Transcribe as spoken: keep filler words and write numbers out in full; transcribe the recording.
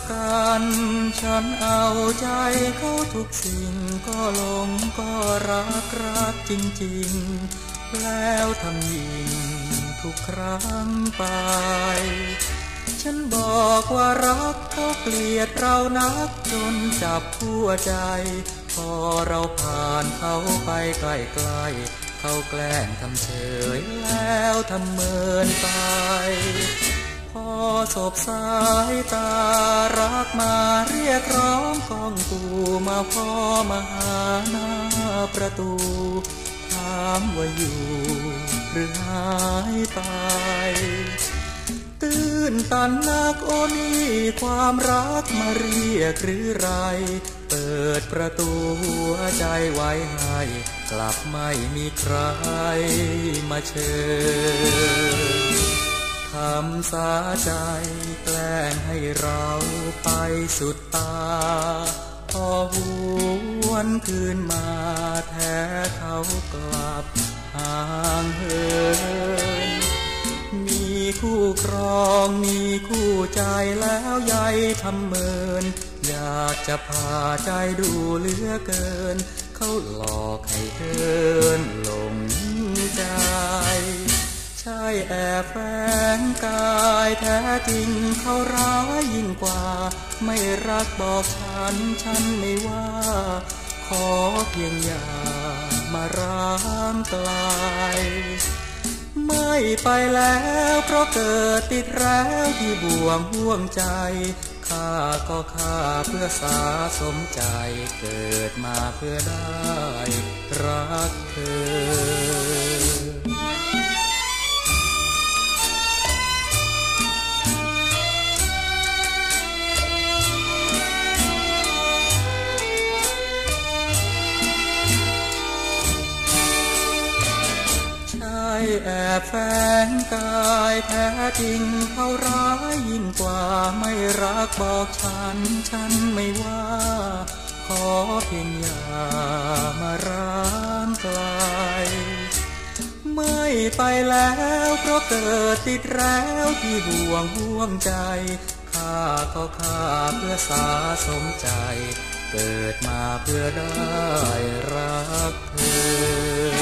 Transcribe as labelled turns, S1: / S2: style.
S1: กันฉันเอาใจเขาทุกสิ่งก็หลงก็รักรักจริงๆแล้วทำยิ่งทุกครั้งไปฉันบอกว่ารักเขาเกลียดเรานักจนจับหัวใจพอเราผ่านเขาไปใกล้ๆเขาแกล้งทำเฉยแล้วทำเมินไปพอสบสายตารักมาเรียกร้องก้องกูมาพ่อมาหาหน้าประตูถามว่าอยู่หรือหายไปตื้นตันนักโอนี่ความรักมาเรียกหรือไรเปิดประตูหัวใจไว้ให้กลับไม่มีใครมาเชิญทำสาใจแกล้งให้เราไปสุดตาพอหวนคืนมาแท้เขากลับห่างเหินมีคู่ครองมีคู่ใจแล้วใยทำเมินอยากจะพาใจดูเหลือเกินเขาหลอกให้เดินหลงใจใช่แอบแฝงกายแท้จริงเขาร้ายยิ่งกว่าไม่รักบอกฉันฉันไม่ว่าขอเพียงอย่ามาร้างไกลไม่ไปแล้วเพราะเกิดติดแล้วที่บ่วงห่วงใจข้าก็ข้าเพื่อสาสมใจเกิดมาเพื่อได้รักเธอแอบแฝงกายแท้จริงเขาร้ายยิ่งกว่าไม่รักบอกฉันฉันไม่ว่าขอเพียงอย่ามาร้างไกลไม่ไปแล้วเพราะเกิดติดแล้วที่บ่วงห่วงใจข้าก็ข้าเพื่อสาสมใจเกิดมาเพื่อได้รักเธอ